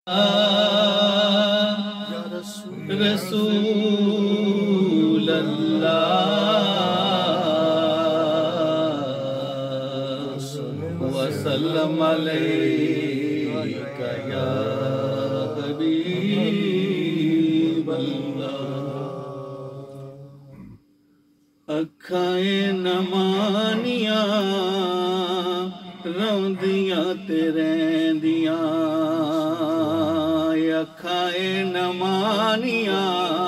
रसूल अल्लाह वसल्लम अलैका या हबीब अल्लाह। अखाए नमानिया रौंदियां ते रैंदियां, अखाए नमानिया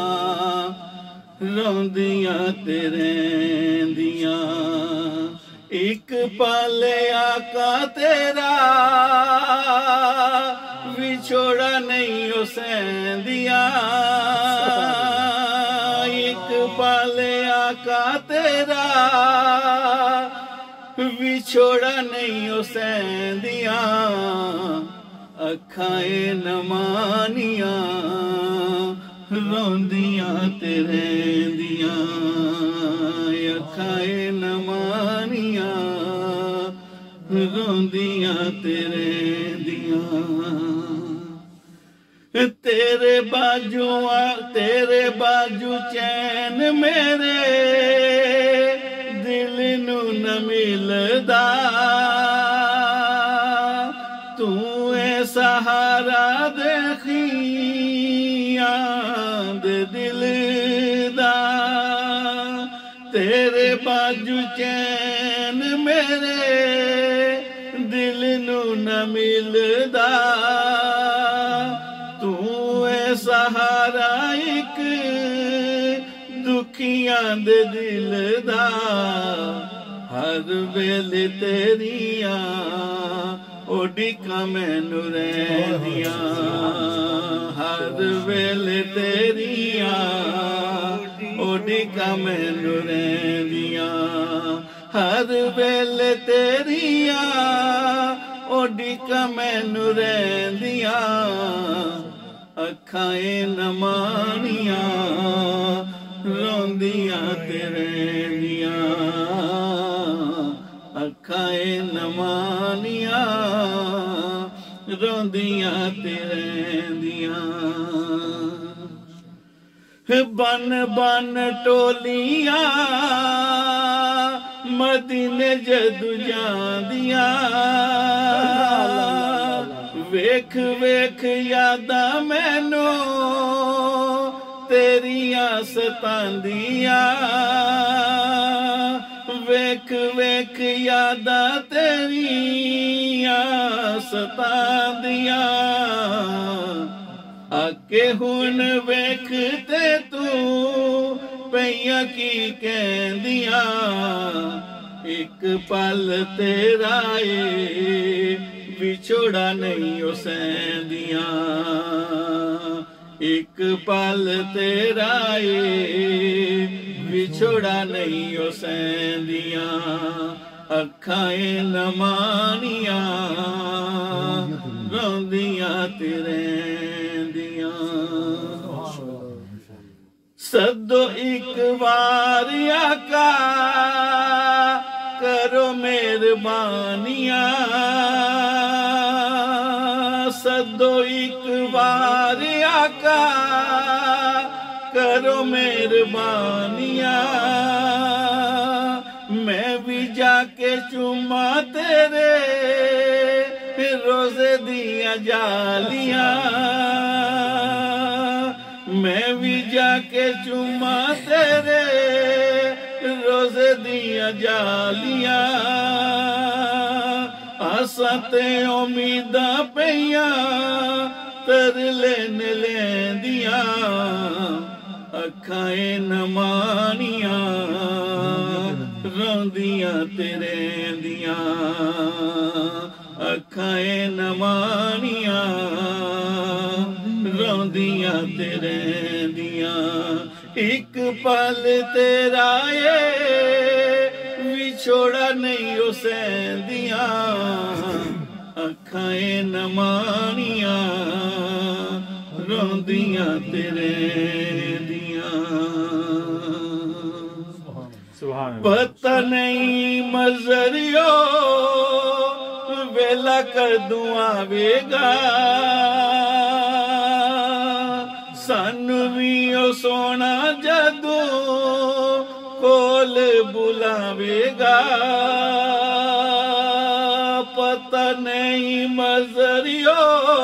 रौंदियां ते रैंदियां। एक पल आका तेरा विछोड़ा नहीं ओ सैंदिया, एक पल आका तेरा विछोड़ा नहीं ओ सैंदिया। अखाए नमानिया रोंदियां ते रैंदियां, अखाए नमानिया रोंदियां ते रैंदियां। तेरे बाजू चैन मेरे दिल नू न मिलदा, तू सहारा देखिया दे दिल दा। तेरे बाजू चैन मेरे दिल नू न मिलदा, तू सहारा एक दुखियां दे दिल दा। हर वेले तेरिया ओडिका मैनू रैंदियां, हर वेले तेरिया ओडिका मैनू रैंदियां, हर वेले तेरिया ओडिका मैनू रैंदियां। अखाए नमानिया रोंदियां ते रैंदियां, अखाए नमानिया रोंदियां ते रैंदियां। बन बन टोलियां मदीने जदू जांदियां, वेख वेख यादा मैनू तेरियां सतांदियां, वेख वेख यादा तेरियां सतांदियां। आके हुन वेख ते तू पईयां की कहंदियां, एक पल तेरा विछोड़ा नहीं ओ सैंदियां, एक पल तेरा विछोड़ा नहीं ओ सैंदियां। अखाए नमानिया रोंदियां ते रैंदियां। सदो एक बार आका करो मेहरबानिया, सदो एक बार आका करो मेहरबानिया। मैं भी जाके चुमा तेरे रोजे दिया जालियां, मैं भी जाके चुमा तेरे रोजे दिया जालियां। आसा ते उम्मीदां पईयां तरले ने लैंदियां, अखाए नमानिया रोंदियां ते रैंदियां, अखाए नमानिया रोंदियां ते रैंदियां। एक पल तेरा विछोड़ा नहीं ओ सैंदियां, अखाए नमानिया रोंदियां ते रैंदियां। पता नहीं मजरियो वेला कर दूं आवेगा, सानू भी ओ सोना जदू कोल बुलावेगा पता नहीं मजरियो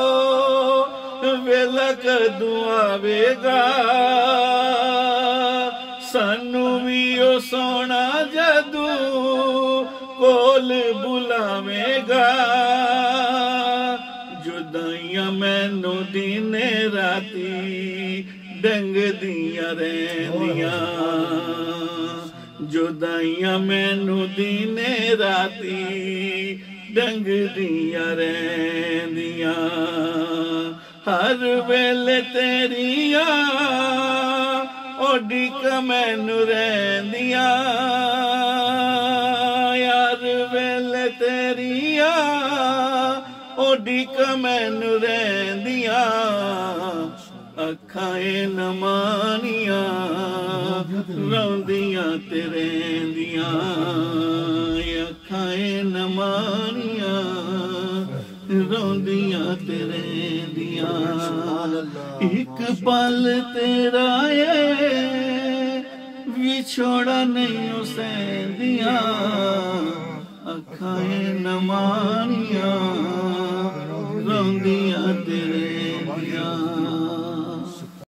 वेला कदू आवेगा सानू भी ओ सोना जदू कोल बुलावेगा जुदाइयां मैनू दिने राती डंग दियां रहंदियां जुदाइयां मैनू दिने राती डंग दियां रहंदियां हर वेले तेरिया ओडिक मैनू रहंदियां यार वेले तेरिया ओडिक मैनू रहंदियां अखां न मानियां रोंदियां ते रहंदियां अखां न मानियां रोंदियां ते रहंदियां एक पल तेरा विछोड़ा नहीं सहंदियां